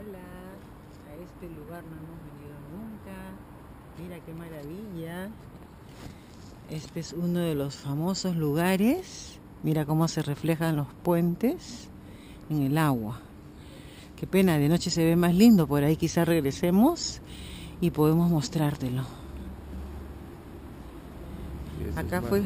Hola, a este lugar no hemos venido nunca. Mira qué maravilla. Este es uno de los famosos lugares. Mira cómo se reflejan los puentes en el agua. Qué pena, de noche se ve más lindo. Por ahí quizá regresemos y podemos mostrártelo. Acá fue.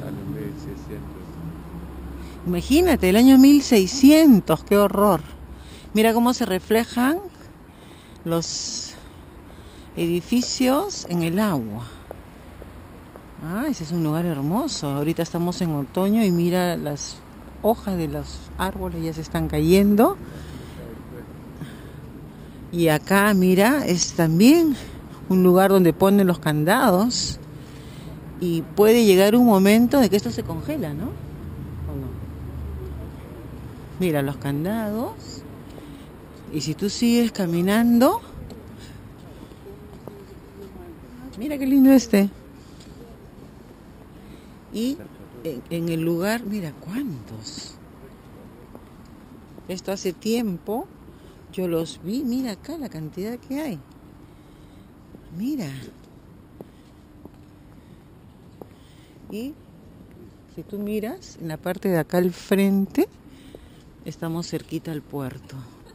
Imagínate, el año 1600, qué horror. Mira cómo se reflejan los edificios en el agua. Ah, ese es un lugar hermoso. Ahorita estamos en otoño y mira, las hojas de los árboles ya se están cayendo. Y acá, mira, es también un lugar donde ponen los candados. Y puede llegar un momento de que esto se congela, ¿no? ¿O no? Mira los candados. Y si tú sigues caminando, mira qué lindo este. Y en el lugar, mira cuántos. Esto hace tiempo yo los vi. Mira acá la cantidad que hay. Mira. Y si tú miras, en la parte de acá al frente, estamos cerquita al puerto.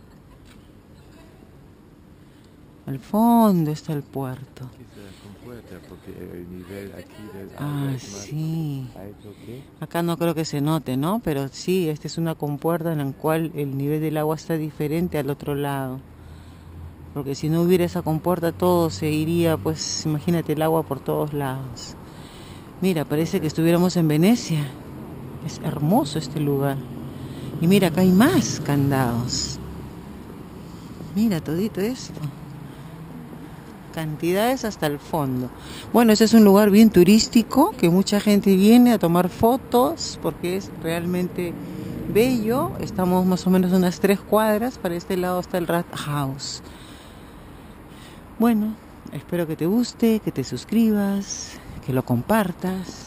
Al fondo está el puerto. Ah, sí. Acá no creo que se note, ¿no? Pero sí, esta es una compuerta en la cual el nivel del agua está diferente al otro lado. Porque si no hubiera esa compuerta todo se iría, pues imagínate el agua por todos lados. Mira, parece que estuviéramos en Venecia. Es hermoso este lugar. Y mira, acá hay más candados. Mira todito esto. Cantidades hasta el fondo. Bueno, ese es un lugar bien turístico que mucha gente viene a tomar fotos porque es realmente bello. Estamos más o menos unas 3 cuadras. Para este lado está el Rathaus. Bueno, espero que te guste, que te suscribas, que lo compartas.